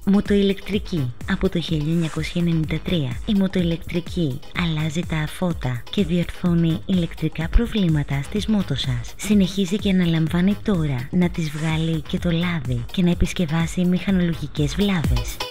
Μοτοηλεκτρική. Από το 1993 η Μοτοηλεκτρική αλλάζει τα φώτα και διορθώνει ηλεκτρικά προβλήματα στις μότο σας. Συνεχίζει και αναλαμβάνει τώρα να τις βγάλει και το λάδι και να επισκευάσει μηχανολογικές βλάβες.